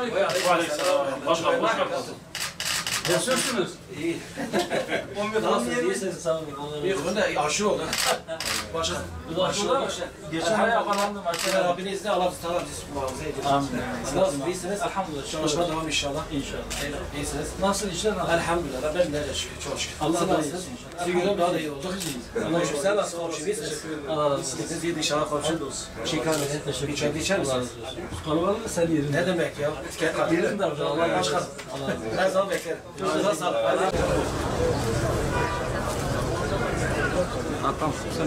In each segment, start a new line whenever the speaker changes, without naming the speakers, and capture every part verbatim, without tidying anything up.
Selamünaleyküm.
Aleykümselam. Başkanım hoş geldiniz.
Nasılsınız?
İyi.
Nasılsınız? İyisiniz sağ olun.
İyi. Bu ne? Aşı oldu. Başkan.
Bu da aşı oldu. Geçen ay yakalandım.
Allah Rabbinin izniyle Allah tamam siz muhafaza edin.
Amin.
Nasılsınız? İyisiniz?
Elhamdülillah.
Çalışma devam inşallah.
İnşallah.
İyisiniz.
Nasıl işler nasıl?
Elhamdülillah. Ben de şükür. Çok şükür.
Allah
Siz
da
nasılsınız?
iyisin.
Sizi görüyorum daha da iyi oldu. Allah şükür. Sen nasıl komşu? İyisiniz?
Allah razı olsun.
Siz iyi inşallah komşu. Çiğ kahve.
Teşekkür
Bir çay içer misiniz?
Kalabalık sen yerin.
Ne demek ya?
Yerin de Allah
Allah
razı
başkan.
olsun. Allah razı olsun.
Her zaman beklerim. Çok sağ olun.
Tamam sen.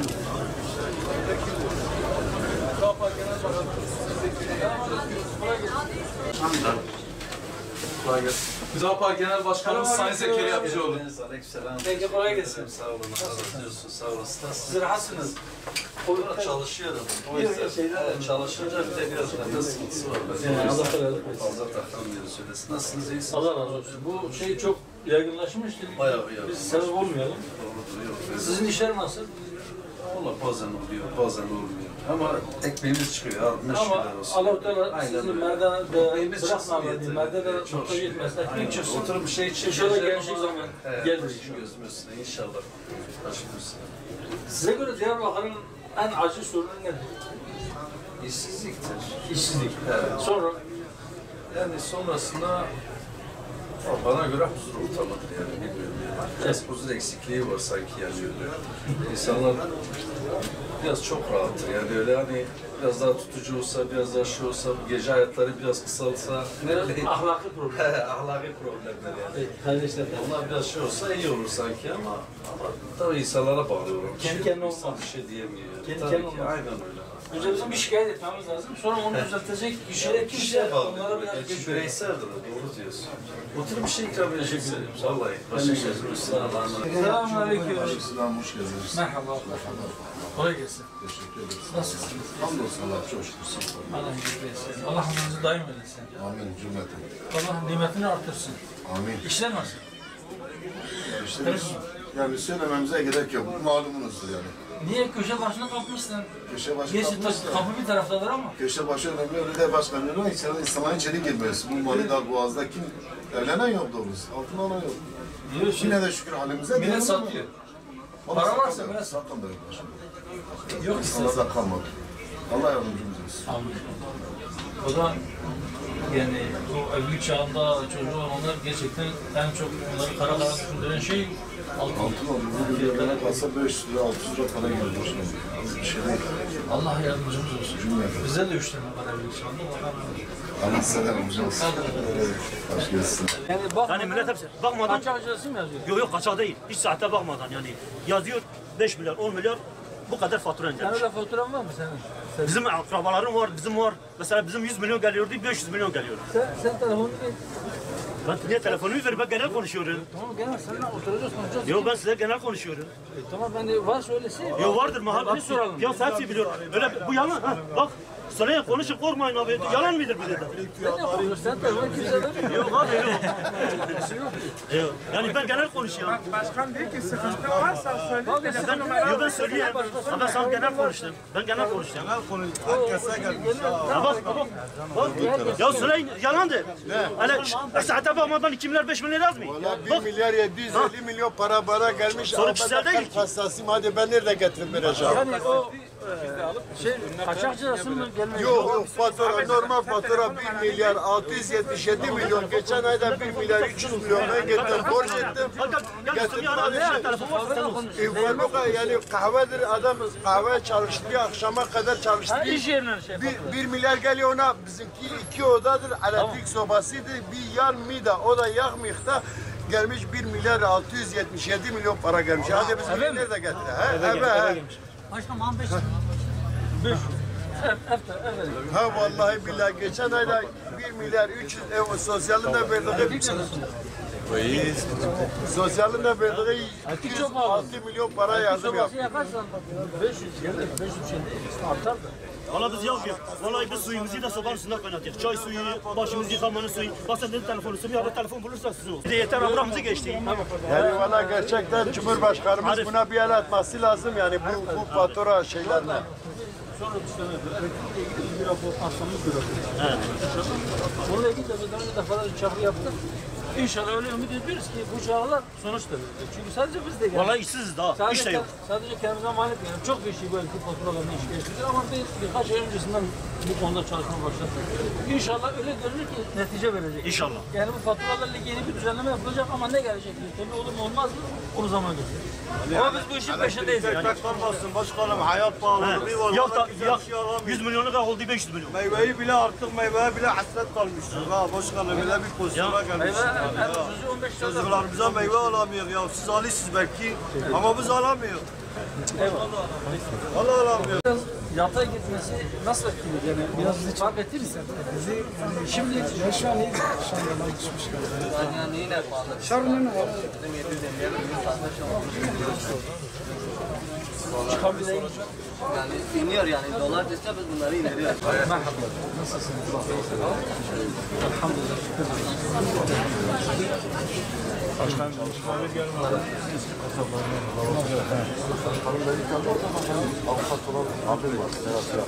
Kolay gelsin. Hüdapar Genel Başkanımız Sayın Zekeriya Yapıcıoğlu.
Aleykümselam.
Peki kolay gelsin.
Sağ olun. Allah razı olsun. Sağ olasın.
Siz rahatsınız.
Burada çalışıyorum. O yüzden evet, çalışınca bir de biraz nefes sıkıntısı var.
Yani Allah kolaylık versin.
Fazla takılmıyoruz söylesin. Nasılsınız? İyisiniz?
Allah razı olsun. Bu şey çok yaygınlaşmış.
Bayağı bir
Biz sebep olmayalım.
Doğrudur. Yok.
Sizin işler nasıl?
Valla bazen oluyor, bazen olmuyor. Ama ekmeğimiz çıkıyor. Allah
Ama
şükürler olsun.
Allah-u Teala
Aynen
sizin
öyle.
merdane
Ekmeğimiz çıksın
bırakmadı.
yeter.
Merdane
Çok
muhtaç
şükür.
etmesin. Ekmek çıksın.
Oturup bir şey için.
İnşallah
geleceğim
gençlik
ama-
zaman
Evet,
gelir
başım
inşallah.
gözüm üstüne inşallah. Başım üstüne.
Size göre Diyarbakır'ın en acı sorunu nedir?
İşsizliktir.
İşsizlik.
Evet.
Sonra
Yani sonrasında ya bana göre huzur ortamıdır yani bilmiyorum yani. Biraz huzur eksikliği var sanki yani öyle. İnsanlar biraz çok rahattır yani öyle hani biraz daha tutucu olsa, biraz daha şey olsa, gece hayatları biraz kısalsa ne bileyim.
ahlaki problem.
Ahlaki problemler yani.
Evet, kardeşler.
Onlar biraz şey olsa iyi olur sanki ama ama tabii insanlara bağlıyorum.
Kendi kendine
İnsan
olmaz.
bir şey diyemiyor.
Kendi
Tabii
kendine
ki,
olmaz.
aynen öyle.
Önce bizim bir şikayet etmemiz lazım. Sonra onu düzeltecek kişiler kimse onlara biraz
Belki
geçiyor.
bireyseldir, doğru diyorsun. Otur bir şey ikram edeceksin. Vallahi. Başka gözüm üstüne Allah'ın emanet.
Selamünaleyküm.
Aleykümselam, hoş geldiniz.
Merhaba. Kolay gelsin.
Teşekkür ederiz.
Nasılsınız?
Hamdolsun Allah, çok şükür. Siz sorun.
Allah iyilik versin. Allah hamdınızı daim eylesin.
Amin cümleten.
Allah nimetini artırsın.
Amin.
İşler nasıl?
İşte biz, yani söylememize gerek yok. Malumunuzdur yani.
Niye köşe başına kalkmışsın?
Köşe başı
Gerçi
kalkmışsa,
kapı bir taraftadır ama.
köşe başı önemli, öyle de başkanlığı var. İçeri, İslam'a içeri girmez. Bu Mali Dar Boğaz'da kim evlenen yok doğrusu. Altın alan yok.
Diyor
Yine de şükür halimize.
Millet satıyor.
Vallahi
Para varsa
sakın da-
millet
sakın da yok başkanım.
Yok
Allah'da kalmadı. Allah yardımcımız olsun.
Amin. O da yani bu evlilik çağında çocuğu olanlar gerçekten en çok onları kara kara düşündüren şey altın.
Altın oldu. Bu bir evlene kalsa beş yüz lira, altı yüz lira para gelir başkanım. Az bir şey değil.
Allah yardımcımız olsun.
Cümleten.
Bize de üç tane var evlilik çağında. Bakalım.
Allah size de yardımcı olsun. Hoş gelsin.
Yani bak,
Yani millet hepsi bakmadan,
kaçak acısı mı yazıyor?
yok yok kaçak değil, hiç saate bakmadan yani yazıyor beş milyar, on milyar bu kadar fatura
Sen
indirmiş.
öyle fotoğrafın var mı senin? Sen,
Bizim akrabaların var, bizim var. Mesela bizim yüz milyon geliyordu, beş yüz milyon geliyor.
sen, sen telefonunu ver.
Ben niye telefonumu ver, ben genel konuşuyorum.
Tamam gel seninle oturacağız konuşacağız.
Yok ben size genel konuşuyorum.
E, tamam ben de var söylese.
Yok vardır mahalle.
Bak soralım.
Ya hepsi biliyor. Öyle bu yalan ha. Bak söyleyin konuşun korkmayın abi. Yalan mıdır bir de?
Sen ne yapıyorsun? Sen telefonu kimse vermiyor.
Yok abi yok. Yok. Yani ben genel konuşuyorum.
Başkan diyor ki sıkıntı varsa söyle telefon numarayı.
Yok ben söyleyeyim. Ha, ben sana genel konuştum. Ben genel konuştum. Ya bak bak bak. Ya söyleyin yalandır. Hani saate bakmadan iki milyar beş milyar yazmıyor.
Valla bir
Bak
milyar yedi yüz elli milyon para bana gelmiş.
Sonra
Ama
kişisel
ben
değil
kalp
ki.
hastasıyım. Hadi ben nerede getirip vereceğim?
Yani o e, şey kaçak cırası mı gelmiyor?
Yok yok fatura normal fatura bir milyar altı yüz yetmiş yedi milyon. Geçen ayda bir milyar üç yüz milyon ben getirdim. Borç ettim.
Gel gel gel
Getirdim
götür ya.
hadi
Ne
şey.
telefon varsa sen olsun.
İnformika yani kahvedir adam kahve çalıştırıyor akşama kadar
Ha,
çalıştırıyor.
iş yerine şey
Bir, bir milyar geliyor ona bizimki iki odadır elektrik sobasıydı bir yan mida o da yakmıyor da gelmiş bir milyar altı yüz yetmiş yedi milyon para gelmiş. Hadi biz
Eve mi?
nerede getir? Ha, eve, ha.
Başkanım on beş lira. beş. Evet, evet, evet.
Ha vallahi billahi geçen ayda bir milyar üç yüz ev sosyalinde verdiği sosyalinde verdiği iki yüz altı milyon para yardım yaptı.
Sobası yakarsan beş yüz gelir, beş yüz şey değil. Artar da.
Valla biz yok ya. Vallahi biz suyumuzu da sobanın üstünden kaynatıyoruz. Çay suyu, başımızı yıkamanın suyu. Bak sen dedin telefonu suyu, ya telefon bulursa size olsun. Bir de yeter abramızı geçti.
Yani valla gerçekten Cumhurbaşkanımız
Arif.
buna bir el atması lazım yani bu, bu fatura şeylerine.
sonra dışlanıyordu. Elektrikle ilgili bir rapor, hastamız bir rapor. Evet. Onunla ilgili de daha önce defalarca çağrı yaptık. İnşallah öyle ümit ediyoruz ki bu çağrılar sonuçta. Çünkü sadece biz de yani.
Vallahi işsiziz daha.
Sadece,
İş de yok.
sadece kendimize mal etmeyelim. Çok bir şey belki faturalarını iş geçirir ama biz birkaç ay öncesinden bu konuda çalışma başladık. İnşallah öyle görünür ki netice verecek.
İnşallah.
Yani bu faturalarla ilgili yeni bir düzenleme yapılacak ama ne gelecek? Tabii olur mu olmaz mı? Onu zaman gösterir. Ama biz bu işin peşindeyiz yani.
Tek kalmasın başkanım, hayat pahalılığı var.
Yok da
Güzel
yok,
bir şey alamıyoruz.
yüz milyonu kadar oldu beş yüz milyon.
Meyveyi bile artık meyveye bile hasret kalmıştır. Ha başkanım bile bir pozisyona
Meyve,
gelmiştir.
en ucuzu on beş lira.
Çocuklarımıza meyve alamıyor ya. Siz alıyorsunuz belki ama biz alamıyor.
Eyvallah.
Valla alamıyor.
Biraz yatay gitmesi nasıl etkiledi yani? Biraz bizi fark etti mi sen? Bizi şimdi
Ya şu an iyi. Şu an yola geçmiş galiba.
Yani yine pahalı.
Şarjı ne var?
Bizim yedi yüz elliye bin fazla
çıkabilen
yani iniyor yani dolar dese biz bunları ineriyoruz.
merhaba. Nasılsınız? Elhamdülillah.
Başkanım çalışmalar gelmedi.
Avukat olan abim var.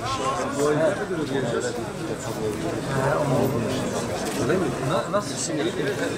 Nasıl şimdi?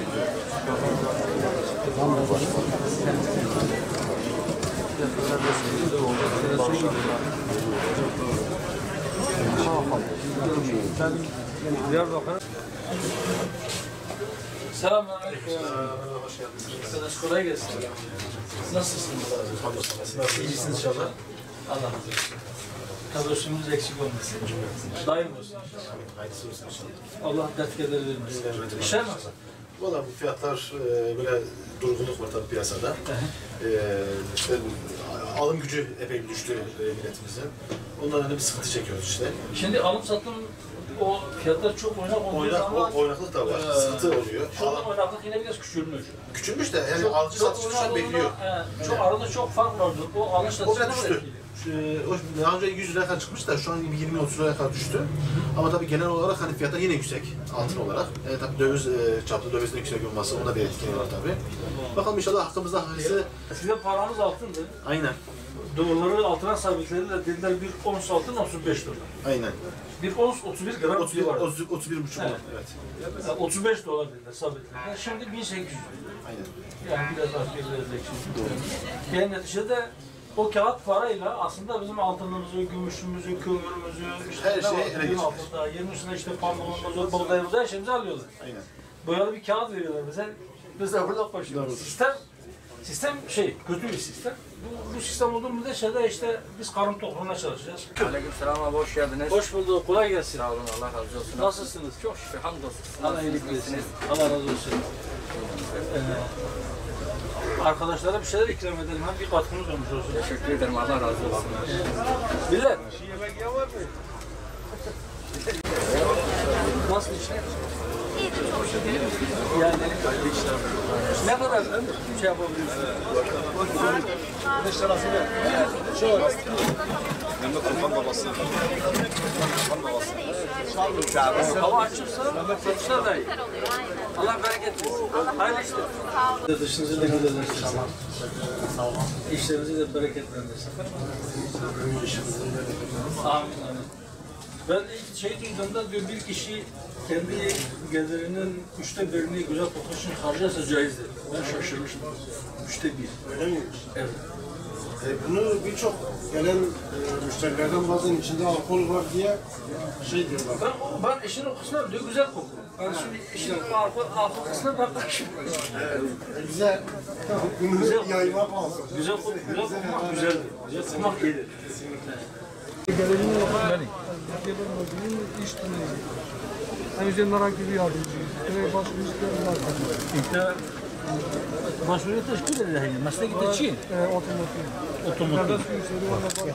Selamünaleyküm. Hoş geldiniz. Arkadaş kolay gelsin. Nasılsınız? Nasılsınız? İyisiniz inşallah. Allah razı olsun. Kadroşumuz eksik olmasın. Daim olsun.
Hayırlısı olsun inşallah.
Allah dert keder vermesin. İşler nasıl?
Valla bu fiyatlar e, böyle durgunluk var tabii piyasada. e, işte alım gücü epey düştü e, milletimizin. Ondan hani bir sıkıntı çekiyoruz işte.
Şimdi alım satım o fiyatlar çok oynak olduğu
Oynak,
zaman
o, oynaklık da var,
e,
sıkıntı oluyor.
Şu
Al-
an oynaklık yine biraz küçülmüş.
küçülmüş de yani alıcı satıcı şu an
oynak
bekliyor.
olduğunda, e, çok arada çok fark vardı. O alış
O biraz
satışına
düştü.
etkili.
Ee, o daha önce yüz liraya kadar çıkmış da şu an yirmi otuz liraya kadar düştü. Ama tabii genel olarak hani fiyatlar yine yüksek altın olarak. E, tabii döviz e, çaplı dövizin yüksek olması ona da bir etkili var tabii. Bakalım inşallah hakkımızda hayırlısı.
Eskiden paramız altındı.
Aynen.
Doları altına sabitlediler. Dediler bir ons altın otuz beş dolar.
Aynen.
Bir ons otuz bir gram
otuz bir,
var.
otuz, otuz bir buçuk
Evet.
evet.
Yani otuz beş dolar dediler sabitlediler. Şimdi bin sekiz yüz.
Aynen.
Yani biraz artık biraz eksik. Yani neticede o kağıt parayla aslında bizim altınımızı, gümüşümüzü, kömürümüzü, işte
Her
ne
şey
var?
ele
Bizim
geçmiş.
altında, yerin üstüne işte pantolonumuzu, buğdayımızı, her şeyimizi alıyorlar.
Aynen.
Boyalı bir kağıt veriyorlar mesela. Biz de burada koşuyoruz. Sistem, sistem şey, kötü bir sistem. Bu, bu sistem olduğu müddetçe şeyde işte biz karın tokluğuna çalışacağız.
Aleykümselam abi hoş geldiniz.
Hoş bulduk, kolay gelsin.
Sağ olun Allah razı olsun.
Nasılsınız?
Çok şükür hamdolsun.
Allah iyilik versin. Allah razı olsun. Ee, arkadaşlara bir şeyler ikram edelim. Hem bir katkımız olmuş olsun.
Teşekkür ederim Allah razı olsun.
Millet. Nasıl işler? Yani ne kadar şey yapabiliyorsun? Beş lirası ver. Şu var.
Hem de kurban babası.
Hava açılsa satışlar da iyi. Allah bereket versin. Hayırlı işler. Dışınızı da güzelleştirsin. Sağ olun. İşlerinizi de bereketlendirsin. Amin amin. Ben ilk şey duyduğumda diyor bir kişi kendi gelirinin üçte birini güzel koku için harcarsa caizdir. Ben şaşırmıştım. Üçte bir.
Öyle mi?
Evet.
E, bunu birçok gelen e, müşterilerden bazen içinde alkol var diye şey diyorlar.
Ben, ben işin o kısmına diyor güzel koku. Ben şimdi işin o alkol, alkol kısmına ben karışım.
E, bize bunu
Güzel.
yaymak lazım.
Güzel koku, güzel kokmak güzeldir. Güzel kokmak iyidir.
Geleneğini yapan benim. Yapamadığım iş tanıyım. Hani üzerinden gibi yardımcıyım. Ve başka işlerim var.
İşte başvuruyu teşkil edilir. Yani. Mesleki teçhiyin.
E, otomotiv.
Otomotiv.
Nerede su içeri var, bakmıştım.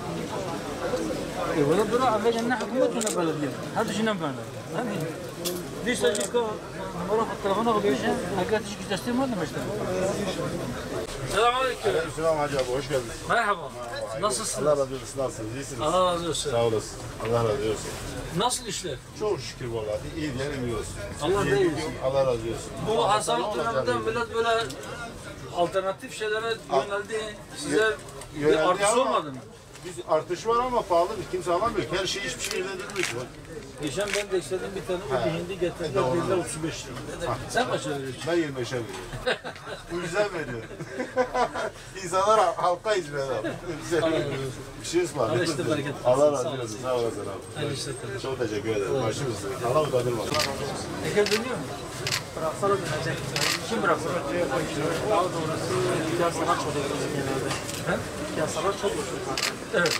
E, ولا برا على أن حكومتنا بلدنا هذا شيء نبغى يعني ليش أجيك مرة في التلفون أقول إيش حاجات إيش تستلم ولا مش تستلم السلام عليكم
Selam Hacı abi, hoş geldiniz.
merhaba nasılsınız
Allah razı olsun, nasılsınız? İyisiniz?
Allah razı olsun
Sağ olasın. Allah razı olsun.
nasıl işler
Çok şükür vallahi. İyi diyelim iyi olsun.
Allah
İyi
da iyisin.
diyorum, Allah razı olsun.
bu hastalık döneminde millet böyle alternatif şeylere yöneldi size bir
Yöneldi
artısı
ama-
olmadı mı?
Biz artış var ama pahalı bir kimse alamıyor. Her şey hiçbir şey edilmiş.
Geçen ben de istedim bir tane o hindi getirdiler, dediler otuz beş lira. Sen kaça veriyorsun?
Ben yirmi beşe veriyorum. Bu güzel veriyor. İnsanlar halka hizmet abi. Bir şey ısmarlıyor.
Allah işte bereket.
Allah razı olsun. Sağ olasın abi.
Hayırlı işler tabii.
Çok teşekkür ederim. Başımızsın. Allah utandırmasın.
Eker dönüyor mu?
Bıraksana dönecek. Kim bıraksana? Daha doğrusu piyasalar çok olur genelde.
He?
Piyasalar çok olur zaten.
Evet.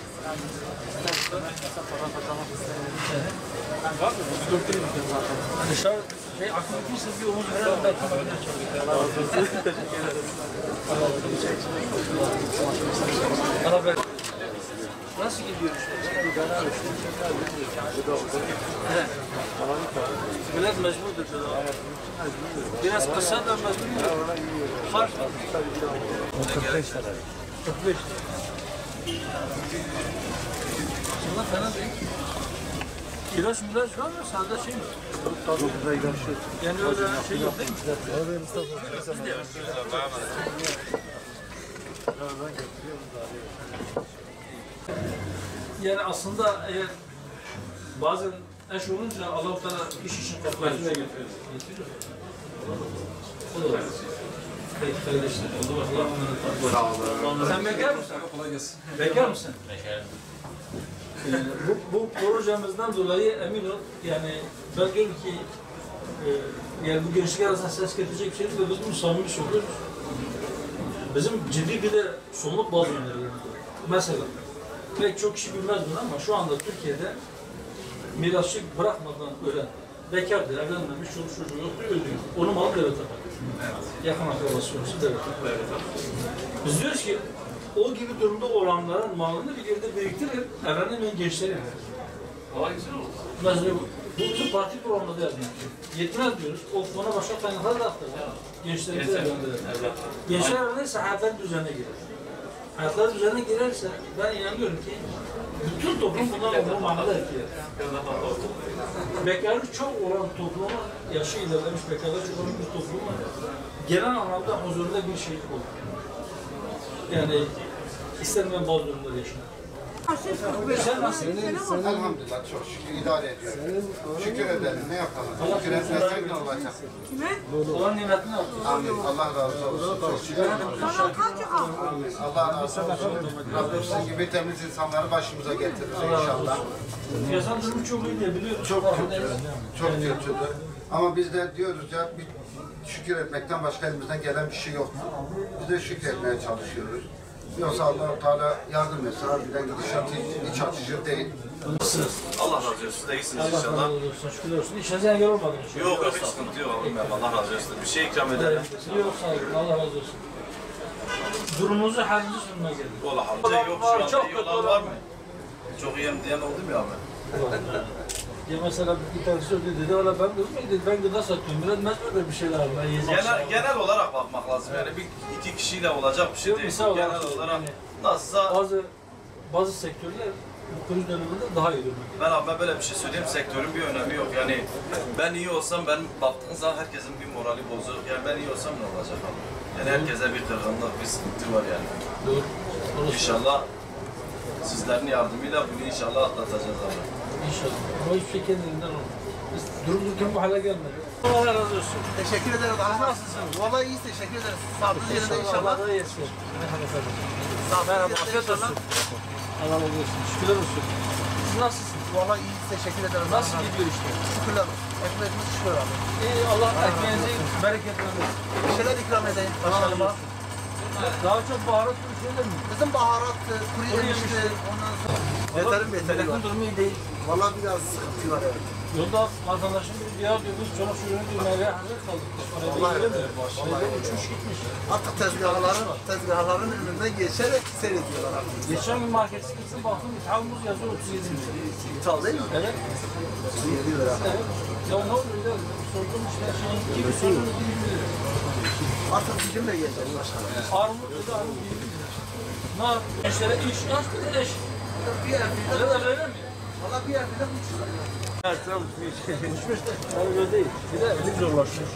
Dışarı şey aklına girse bir omuz verelim belki bakmaya çalışıyor. Bana ver. Nasıl gidiyor işte? Evet. Biraz mecburdur. Biraz kısa da mecbur. Fark var. kırk beş lira. kırk beş lira. Aslında fena değil. İlaç milaç var mı? Sende şey mi? Çok güzel ilaç yok. Yani öyle şey yok değil mi? Öyle Mustafa. Yani aslında eğer bazen eş olunca Allah-u Teala iş için kapılarına getiriyor. O da var. Peki kardeşler. Sağ olun. Sen bekar mısın?
Kolay gelsin.
Bekar mısın? Bekarım. bu, bu projemizden dolayı emin ol, yani ben diyorum ki e, yani bu gençlik arasında ses getirecek bir şey değil ve biz bunu samimi söylüyoruz. Bizim ciddi bir de somut bazı önerilerimiz var. Mesela, pek çok kişi bilmez bunu ama şu anda Türkiye'de mirasçı bırakmadan ölen, bekardır, evlenmemiş, çoluk çocuğu yoktur, öldü. Onu malı devlete bakıyor. Yakın akrabası olursa devlete bakıyor. Biz diyoruz ki, o gibi durumda olanların malını bir yerde biriktirir, evlenemeyen gençlere verir. Mesela bu, bu bizim parti programında da yazıyor. Yetmez diyoruz, o fona başka kaynaklar da aktarır. Gençlerimizi evlendirir. Gençler evlenirse hayatları düzene girer. Hayatları düzene girerse ben inanıyorum ki bütün toplum bundan olma mahallede etkiler. Bekarlık çok olan topluma, yaşı ilerlemiş bekarlık çok olan bir topluma genel anlamda huzurunda bir şey olur. Yani istenmeyen bazı durumlar yaşanır. Sen nasılsın?
Elhamdülillah çok şükür idare ediyorum. Şükür edelim ne yapalım? Şükür etmezsek ne olacak?
Olan nimetini al.
Amin. Allah razı olsun. Çok şükür ederim. Amin. Allah razı olsun. Rabbim sizin gibi temiz insanları başımıza getirir inşallah.
Yaşam durumu çok iyi diye biliyorum.
Çok kötü. Çok kötüdür. Ama biz de diyoruz ya bir şükür etmekten başka elimizden gelen bir şey yok. Biz de şükretmeye çalışıyoruz. Yoksa Allah-u Teala yardım etse harbiden gidişat hiç iç açıcı değil.
Nasılsınız?
Allah razı olsun. Siz de iyisiniz
Allah
inşallah.
razı olsun. Şükürler olsun. İşinize engel olmadı.
Yok yok hiç sıkıntı yok. Allah razı olsun. Bir şey ikram edelim.
Yok sağ olun. Allah razı olsun. Durumunuzu halinizi sunmaya geldim.
Valla hamle yok şu anda. Çok iyi olan var mı? Çok iyi diyen oldu mu ya abi?
Ya mesela bir tanesi öyle dedi, valla ben dedim ki ben gıda satıyorum, biraz mecbur bir şeyler var, ben yiyeceğim.
Genel, genel olarak bakmak lazım yani bir iki kişiyle olacak bir şey
Yok,
değil.
misal
Genel
olarak
olarak
yani
nasılsa
bazı bazı sektörler bu kriz döneminde daha iyi durumda.
ben abi böyle bir şey söyleyeyim, sektörün bir önemi yok yani ben iyi olsam ben baktığın zaman herkesin bir morali bozuk yani ben iyi olsam ne olacak abi? Yani herkese bir kırgınlık, bir sıkıntı var yani.
Doğru.
İnşallah sizlerin yardımıyla bunu inşallah atlatacağız abi.
İnşallah. Ama hiçbir şey kendiliğinden olmaz. Biz durup dururken bu hale gelmedi. Allah razı olsun.
Teşekkür ederim.
Siz nasılsınız?
Vallahi iyiyiz, teşekkür ederiz. Sağlıklı yerinde inşallah.
Allah da yesin.
Sağ
Merhaba, afiyet olsun. Allah razı olsun. Şükürler olsun. Siz nasılsınız?
Vallahi iyiyiz, teşekkür ederim.
Nasıl gidiyor işte?
Şükürler olsun. Ekmeğimiz şükür abi.
İyi, Allah ekmeğinizi bereketlendirsin.
Bir şeyler ikram edeyim başkanıma.
Daha çok baharat gibi şeyler mi?
Bizim baharat, kuru yemişti, ondan sonra... Yeterim yeteri var.
Milletin durumu iyi değil.
Vallahi biraz sıkıntı var evet.
Yolda vatandaşın bir ya diyor, biz çoluk çocuğunu düğmeye hazır kaldık.
Vallahi
Öyle
öyle.
Şeyler uçmuş gitmiş.
Artık tezgahların, tezgahların önünden geçerek seyrediyorlar artık.
Geçen gün market sıkıntısı baktım, ithal muz yazıyor otuz yedi lira.
İthal değil mi?
Evet.
otuz yedi lira.
Evet. Ya ne oluyor ya? Sordum işte şeyin gibi sorunu bilmiyor.
Artık bizimle gelecek başkanım.
Armut dedi, armut yirmi lira. Ne yap? Gençlere iş, aç bir de eş.
Bir evde
Öyle de böyle mi?
valla bir evde uçuş var.
Evet, uçmuş. Uçmuş da. Öyle değil. Bir de elim zorlaşmış.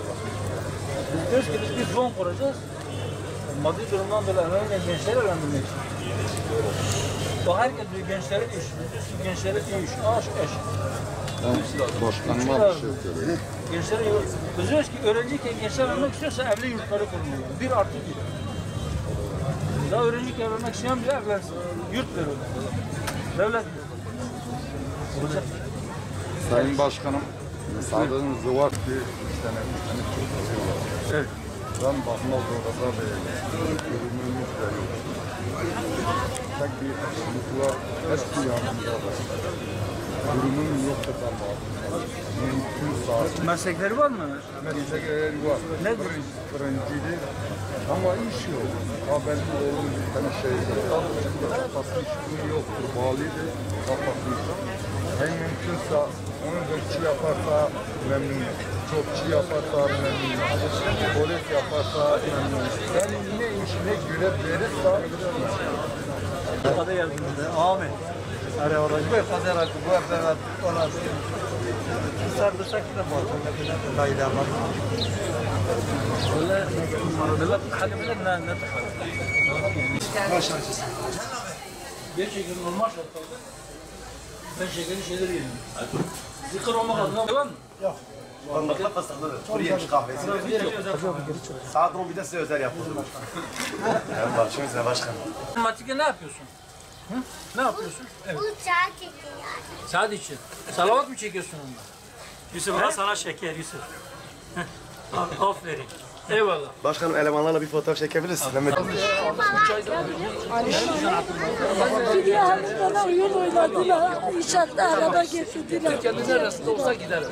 Biz diyoruz ki biz bir fon kuracağız. Maddi durumdan dolayı öğrenmeyen gençleri öğrendirmek için. Bak herkes diyor gençlere iş. Diyorsun gençlere iş, aş, eş.
Başkanıma bir şey söyleyeyim.
Gençlere yok. Biz diyoruz ki öğrenciyken gençler vermek istiyorsa evli yurtları kuruluyor. Bir artı bir. Daha öğrenciyken vermek isteyen bile evlensin. Yurt veriyorlar. Devlet veriyor.
Sayın Başkanım, sağlığınızı var ki sene sene
Evet.
ben bakmaz orada da ürünümüz de yok. Tek bir sıkıntılar eski yanımda da. Ürünüm yok da ben bakmaz. Mümkün saat.
Meslekleri var mı?
Meslekleri var.
Nedir?
Fırıncıydı. Ama iş yok. Haberli oğlum bir tane şeydi. Kafası işi yoktur. Bağlıydı. Kafasıysa. En mümkünse onu dörtçü yaparsa memnunum. Çokçu yaparsa memnunum. Polis yaparsa memnunum. Yani yine işine göre verirse
Hadi yardımcı. Amin. Araya oracı. Bu kadar akı. Bu kadar ona sardırsak da bazen de la ilahe illallah. Valla devlet halimine ne ne Başarılı. Gerçekten normal şartlarda ben şekerli şeyler yedim. Zikir olmak adına var mı? Yok.
Parmakla fıstıklıdır. Kuru yemiş kahvesi. Saat on birde size özel yapılır. Ben başım size başkanım.
Matik'e ne yapıyorsun? Hı? Ne yapıyorsun? Evet.
Bu saat çekiyor.
Saat için. Salavat mı çekiyorsun onunla?
Yusuf al sana şeker Yusuf. Aferin.
Eyvallah.
Başkanım elemanlarla bir fotoğraf çekebiliriz.
Bir haftada oyun oynadılar. İnşaatta araba getirdiler.
Kendisi arasında olsa giderim.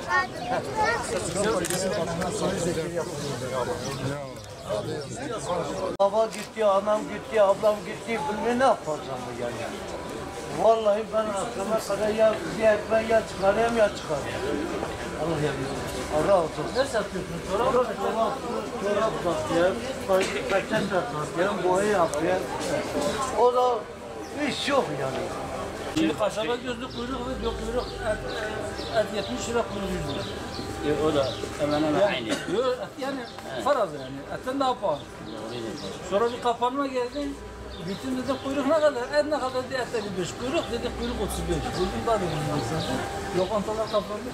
Baba gitti, anam gitti, ablam gitti. Bilmiyorum ne yapacağım bu yani. Vallahi ben akşama kadar ya bir ekmeği ya çıkarayım ya çıkarayım. Allah yardım Allah olsun.
Ne satıyorsun? Çorap
Çorap, çorap, çorap satıyor, peçete satıyor, boya yapıyor. O da iş yok yani.
Şimdi kaşaba gözlü kuyruk var, yok kuyruk. Et, et yetmiş lira, kuyruk yüz lira.
O da hemen hemen aynı.
Yok, yani faraz yani. Etten daha pahalı. Sonra bir kapanma geldi. Bütün dedi kuyruk ne kadar? Et ne kadar diye ette bir beş. Kuyruk dedi kuyruk otuz beş. Bugün daha da bilmiyorsun. Lokantalar kapandı.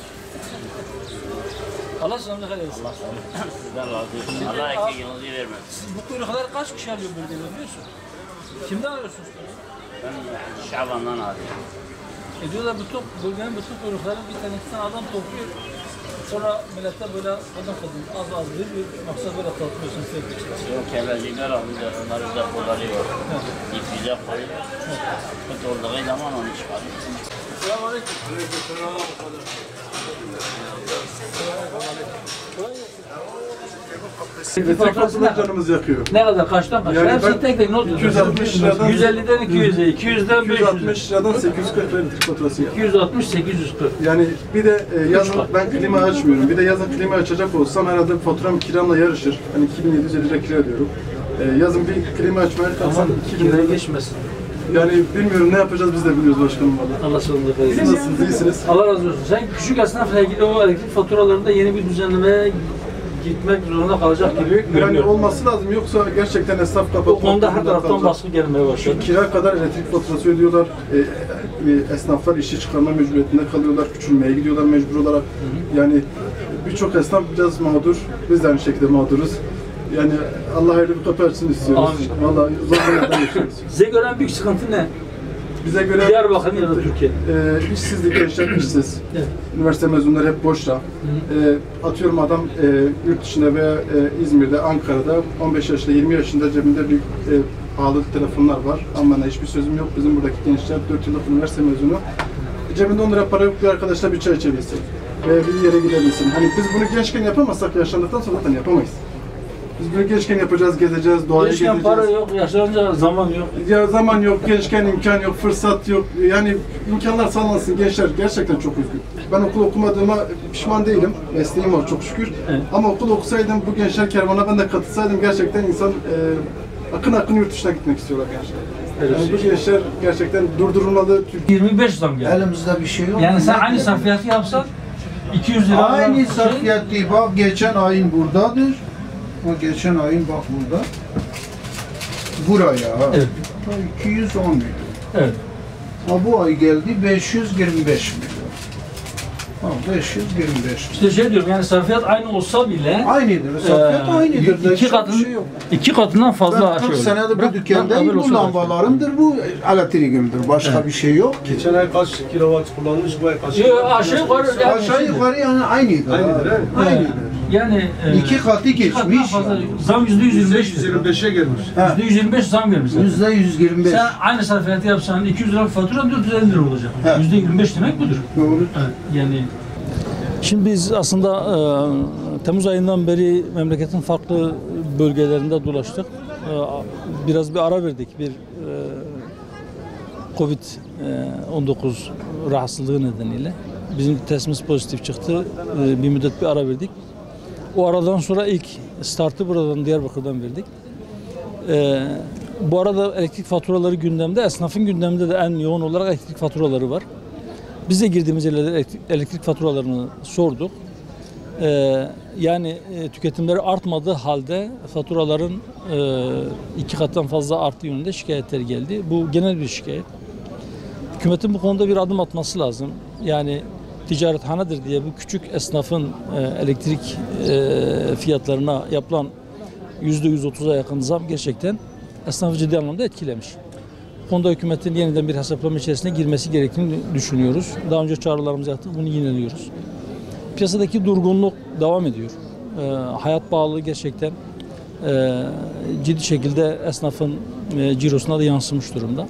Allah sana hayır etsin.
Allah sizden razı olsun. Allah ekmeğinizi vermez.
Siz bu kuyrukları kaç kişi alıyor bölgede biliyorsun? Kimden alıyorsunuz?
Ben Şaban'dan alıyorum.
E diyorlar bütün bölgenin bütün kuyrukları bir tanesinden adam topluyor. Sonra millete böyle kadın kadın az az veriyor. Maksat böyle tatmıyorsun sevgi.
Yok kemerlikler alıyor. Onlar bize kullanıyor. İp bize koyuyor. Kötü olduğu zaman onu çıkarıyor.
Selamun aleyküm.
Elektrik faturaları canımız yakıyor.
Ne kadar? Kaçtan kaç?
Yani
Hepsi tek tek ne oluyor?
iki yüz altmış liradan
yüz elliden iki yüze, iki yüzden beş yüze.
iki yüz altmış liradan sekiz yüz kırk elektrik faturası geldi.
iki yüz altmış, sekiz yüz kırk.
Yani bir de e, yazın ben klima açmıyorum. Bir de yazın klima açacak olsam herhalde faturam kiramla yarışır. Hani iki bin yedi yüz elli lira kira ödüyorum. E, yazın bir klima açmaya kalksam iki bin lira
geçmesin.
Yani bilmiyorum ne yapacağız biz de biliyoruz başkanım valla.
Allah sonunda
Siz nasılsınız? İyisiniz?
Allah razı olsun. Sen küçük esnafla ilgili o elektrik faturalarında yeni bir düzenlemeye gitmek zorunda kalacak gibi görünüyor.
Yani olması lazım yoksa gerçekten esnaf kapatmak.
O konuda her taraftan baskı gelmeye başladı.
Kira kadar elektrik faturası ödüyorlar. E, e, esnaflar işçi çıkarma mecburiyetinde kalıyorlar. Küçülmeye gidiyorlar mecbur olarak. Hı hı. Yani birçok esnaf biraz mağdur. Biz de aynı şekilde mağduruz. Yani Allah hayırlı bir kapı açsın istiyoruz. Amin. Vallahi zor günlerden geçiyoruz.
Size göre en büyük sıkıntı ne?
Bize göre
Diyarbakır ya da Türkiye.
E, işsizlik, gençler işsiz. Evet. Üniversite mezunları hep boşta. E, atıyorum adam e, yurt dışında veya e, İzmir'de, Ankara'da on beş yaşında, yirmi yaşında cebinde bir e, pahalı telefonlar var. Ama bana hiçbir sözüm yok. Bizim buradaki gençler dört yıllık üniversite mezunu. Cebinde on lira para yok, bir arkadaşla bir çay içebilsin. Ve bir yere gidebilsin. Hani biz bunu gençken yapamazsak yaşlandıktan sonra zaten yapamayız. Biz bunu gençken yapacağız, gezeceğiz, doğayı
gençken
gezeceğiz.
Gençken para yok, yaşlanınca zaman yok.
Ya zaman yok, gençken imkan yok, fırsat yok. Yani imkanlar sağlansın gençler gerçekten çok üzgün. Ben okul okumadığıma pişman değilim. Mesleğim var çok şükür. Evet. Ama okul okusaydım, bu gençler kervana ben de katılsaydım gerçekten insan e, akın akın yurt dışına gitmek istiyorlar gençler. Evet. Yani bu gençler gerçekten durdurulmalı.
yirmi beş zam geldi.
Elimizde bir şey yok.
Yani sen aynı sarfiyatı yapsan iki yüz lira.
Aynı sarfiyat değil. Bak geçen ayın buradadır. O geçen ayın bak burada. Buraya.
Evet.
iki yüz on milyon.
Evet.
Ha, bu ay geldi beş yüz yirmi beş milyon. Ha, beş yüz yirmi beş.
İşte şey diyorum yani sarfiyat aynı olsa bile
aynıdır. Sarfiyat
e,
aynıdır.
iki katın
şey yok.
iki katından fazla
Ben
aşıyor.
kırk senedir bu dükkandayım. Bu lambalarımdır, bu elektriğimdir. Başka evet. bir şey yok.
Geçen ay kaç kilowatt kullanmış, bu ay kaç
Yok, aşağı yukarı yani
aşağı yukarı yani aynıdır.
Aynıdır, he?
Aynıdır.
Yani e,
iki katı geçmiş.
Fazla, zam yüzde yüz yirmi beş.
yüz yirmi beşe gelmiş.
Yüzde yüz yirmi beş zam gelmiş.
Yüzde yüz yirmi beş.
Sen aynı sarfiyatı yapsan iki yüz lira fatura dört yüz elli lira olacak. Yüzde yirmi beş demek budur.
Doğru.
Evet, yani şimdi biz aslında e, Temmuz ayından beri memleketin farklı bölgelerinde dolaştık. E, biraz bir ara verdik bir e, Covid on dokuz rahatsızlığı nedeniyle. Bizim testimiz pozitif çıktı. E, bir müddet bir ara verdik. O aradan sonra ilk startı buradan Diyarbakır'dan verdik. E, bu arada elektrik faturaları gündemde, esnafın gündeminde de en yoğun olarak elektrik faturaları var. Biz de girdiğimiz yerlerde elektrik faturalarını sorduk. Ee, yani e, tüketimleri artmadığı halde faturaların e, iki kattan fazla arttığı yönünde şikayetler geldi. Bu genel bir şikayet. Hükümetin bu konuda bir adım atması lazım. Yani ticarethanedir diye bu küçük esnafın e, elektrik e, fiyatlarına yapılan yüzde yüz otuza yakın zam gerçekten esnafı ciddi anlamda etkilemiş. Bu konuda hükümetin yeniden bir hesaplama içerisine girmesi gerektiğini düşünüyoruz. Daha önce çağrılarımızı yaptık, bunu yineliyoruz. Piyasadaki durgunluk devam ediyor. E, hayat pahalılığı gerçekten e, ciddi şekilde esnafın e, cirosuna da yansımış durumda.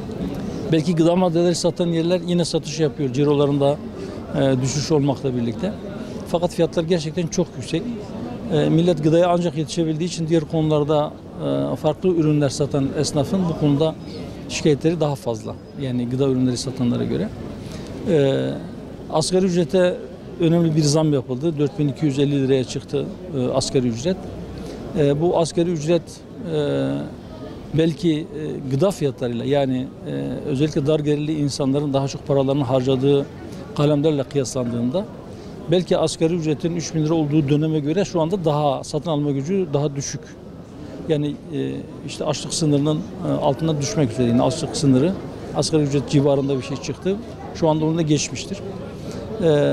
Belki gıda maddeleri satan yerler yine satış yapıyor, cirolarında e, düşüş olmakla birlikte. Fakat fiyatlar gerçekten çok yüksek. E, millet gıdaya ancak yetişebildiği için diğer konularda e, farklı ürünler satan esnafın bu konuda şikayetleri daha fazla. Yani gıda ürünleri satanlara göre. E, asgari ücrete önemli bir zam yapıldı. dört bin iki yüz elli liraya çıktı e, asgari ücret. E, bu asgari ücret e, belki e, gıda fiyatlarıyla yani e, özellikle dar gelirli insanların daha çok paralarını harcadığı kalemlerle kıyaslandığında belki asgari ücretin üç bin lira olduğu döneme göre şu anda daha satın alma gücü daha düşük. Yani e, işte açlık sınırının e, altına düşmek üzere. Yani açlık sınırı asgari ücret civarında bir şey çıktı. Şu anda onu da geçmiştir. E,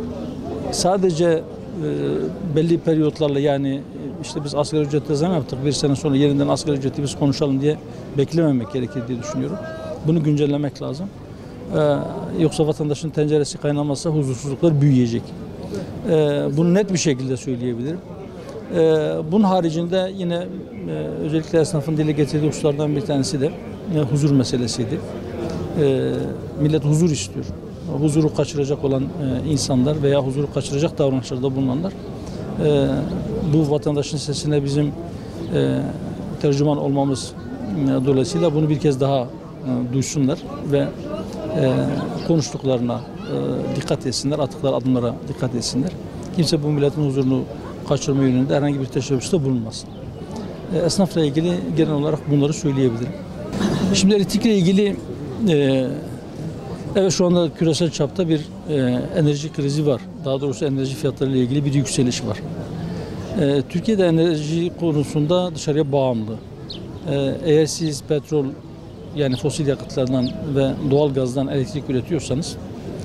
sadece e, belli periyotlarla yani işte biz asgari ücrette zam yaptık. Bir sene sonra yeniden asgari ücreti biz konuşalım diye beklememek gerekir diye düşünüyorum. Bunu güncellemek lazım. Ee, yoksa vatandaşın tenceresi kaynamazsa huzursuzluklar büyüyecek. Ee, bunu net bir şekilde söyleyebilirim. Ee, bunun haricinde yine e, özellikle esnafın dile getirdiği hususlardan bir tanesi de e, huzur meselesiydi. E, millet huzur istiyor. Huzuru kaçıracak olan e, insanlar veya huzuru kaçıracak davranışlarda bulunanlar e, bu vatandaşın sesine bizim e, tercüman olmamız e, dolayısıyla bunu bir kez daha e, duysunlar ve e, konuştuklarına e, dikkat etsinler, attıkları adımlara dikkat etsinler. Kimse bu milletin huzurunu kaçırma yönünde herhangi bir teşebbüste bulunmasın. E, esnafla ilgili genel olarak bunları söyleyebilirim. Şimdi elektrikle ilgili e, evet şu anda küresel çapta bir e, enerji krizi var. Daha doğrusu enerji fiyatlarıyla ilgili bir yükseliş var. E, Türkiye'de enerji konusunda dışarıya bağımlı. E, eğer siz petrol yani fosil yakıtlardan ve doğal gazdan elektrik üretiyorsanız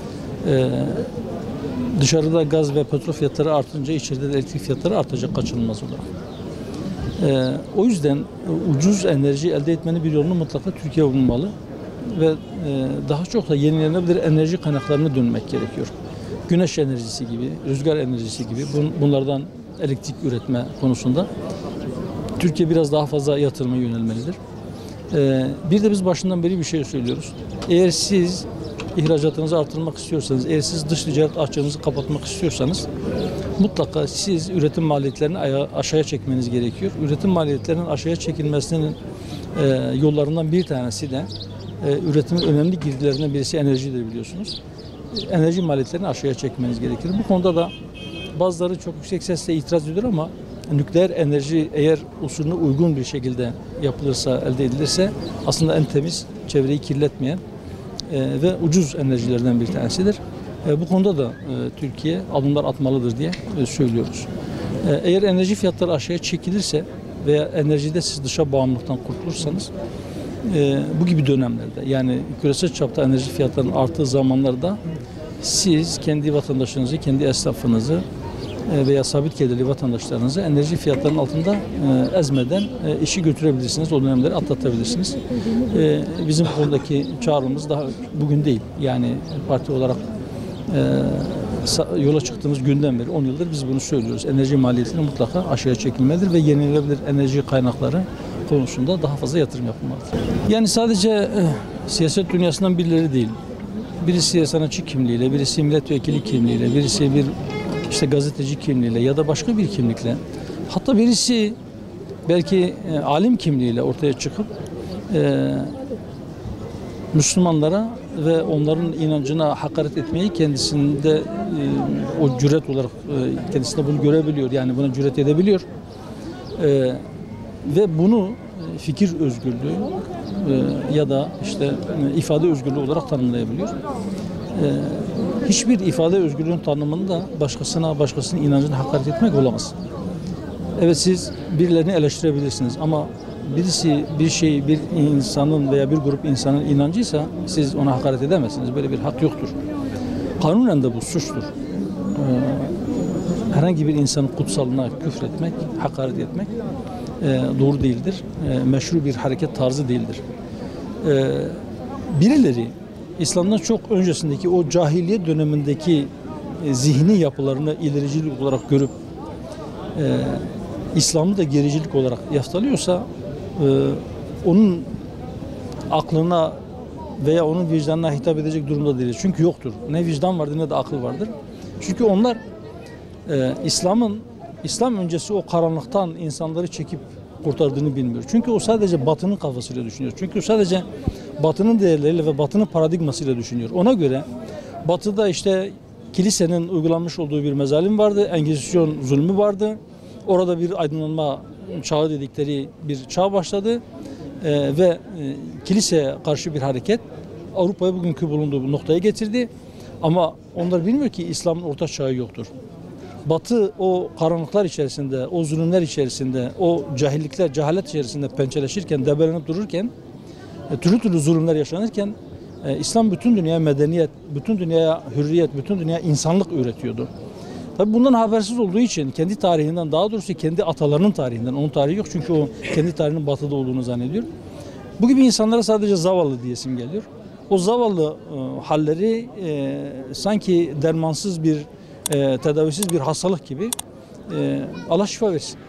e, dışarıda gaz ve petrol fiyatları artınca içeride de elektrik fiyatları artacak kaçınılmaz olarak. E, o yüzden ucuz enerji elde etmenin bir yolunu mutlaka Türkiye bulmalı ve e, daha çok da yenilenebilir enerji kaynaklarına dönmek gerekiyor. Güneş enerjisi gibi, rüzgar enerjisi gibi bun, bunlardan elektrik üretme konusunda Türkiye biraz daha fazla yatırıma yönelmelidir. E, bir de biz başından beri bir şey söylüyoruz. Eğer siz ihracatınızı artırmak istiyorsanız, eğer siz dış ticaret açığınızı kapatmak istiyorsanız mutlaka siz üretim maliyetlerini aşağıya çekmeniz gerekiyor. Üretim maliyetlerinin aşağıya çekilmesinin e, yollarından bir tanesi de e, üretimin önemli girdilerinden birisi enerjidir biliyorsunuz. E, enerji maliyetlerini aşağıya çekmeniz gerekir. Bu konuda da bazıları çok yüksek sesle itiraz ediyor ama nükleer enerji eğer usulüne uygun bir şekilde yapılırsa, elde edilirse aslında en temiz, çevreyi kirletmeyen e, ve ucuz enerjilerden bir tanesidir. E, bu konuda da e, Türkiye adımlar atmalıdır diye e, söylüyoruz. E, eğer enerji fiyatları aşağıya çekilirse veya enerjide siz dışa bağımlılıktan kurtulursanız e, bu gibi dönemlerde yani küresel çapta enerji fiyatlarının arttığı zamanlarda siz kendi vatandaşlarınızı, kendi esnafınızı e, veya sabit gelirli vatandaşlarınızı enerji fiyatlarının altında e, ezmeden e, işi götürebilirsiniz, o dönemleri atlatabilirsiniz. E, bizim bu konudaki çağrımız daha bugün değil. Yani parti olarak e, yola çıktığımız günden beri on yıldır biz bunu söylüyoruz. Enerji maliyetleri mutlaka aşağıya çekilmelidir ve yenilenebilir enerji kaynakları konusunda daha fazla yatırım yapılmalıdır. Yani sadece e, siyaset dünyasından birileri değil. Birisi sanatçı kimliğiyle, birisi milletvekili kimliğiyle, birisi bir işte gazeteci kimliğiyle ya da başka bir kimlikle, hatta birisi belki e, alim kimliğiyle ortaya çıkıp e, Müslümanlara ve onların inancına hakaret etmeyi kendisinde e, o cüret olarak e, kendisinde bunu görebiliyor. Yani buna cüret edebiliyor. E, ve bunu fikir özgürlüğü e, ya da işte e, ifade özgürlüğü olarak tanımlayabiliyor. E, hiçbir ifade özgürlüğünün tanımında başkasına, başkasının inancına hakaret etmek olamaz. Evet, siz birilerini eleştirebilirsiniz ama birisi bir şey, bir insanın veya bir grup insanın inancıysa siz ona hakaret edemezsiniz. Böyle bir hak yoktur. Kanunen de bu suçtur. Ee, herhangi bir insanın kutsalına küfretmek, hakaret etmek e, doğru değildir. E, meşru bir hareket tarzı değildir. E, birileri İslam'dan çok öncesindeki o cahiliye dönemindeki e, zihni yapılarını ilericilik olarak görüp e, İslam'ı da gericilik olarak yaftalıyorsa e, onun aklına veya onun vicdanına hitap edecek durumda değiliz. Çünkü yoktur. Ne vicdan vardır ne de akıl vardır. Çünkü onlar e, İslam'ın İslam öncesi o karanlıktan insanları çekip kurtardığını bilmiyor. Çünkü o sadece Batı'nın kafasıyla düşünüyor. Çünkü o sadece Batı'nın değerleriyle ve Batı'nın paradigmasıyla düşünüyor. Ona göre Batı'da işte kilisenin uygulanmış olduğu bir mezalim vardı, Engizisyon zulmü vardı. Orada bir aydınlanma çağı dedikleri bir çağ başladı ee, ve e, kiliseye karşı bir hareket Avrupa'yı bugünkü bulunduğu noktaya getirdi. Ama onlar bilmiyor ki İslam'ın orta çağı yoktur. Batı o karanlıklar içerisinde, o zulümler içerisinde, o cahillikler, cehalet içerisinde pençeleşirken, debelenip dururken, e, türlü türlü zulümler yaşanırken e, İslam bütün dünyaya medeniyet, bütün dünyaya hürriyet, bütün dünyaya insanlık üretiyordu. Tabii bundan habersiz olduğu için kendi tarihinden, daha doğrusu kendi atalarının tarihinden, onun tarihi yok çünkü o kendi tarihinin batıda olduğunu zannediyor. Bu gibi insanlara sadece zavallı diyesim geliyor. O zavallı e, halleri e, sanki dermansız bir, e, tedavisiz bir hastalık gibi e, Allah şifa versin.